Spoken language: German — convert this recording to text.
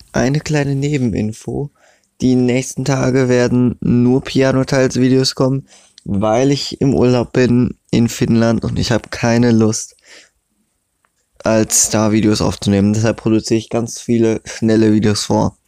eine kleine Nebeninfo. Die nächsten Tage werden nur Piano-Tiles-Videos kommen, weil ich im Urlaub bin in Finnland und ich habe keine Lust, als Star-Videos aufzunehmen. Deshalb produziere ich ganz viele schnelle Videos vor.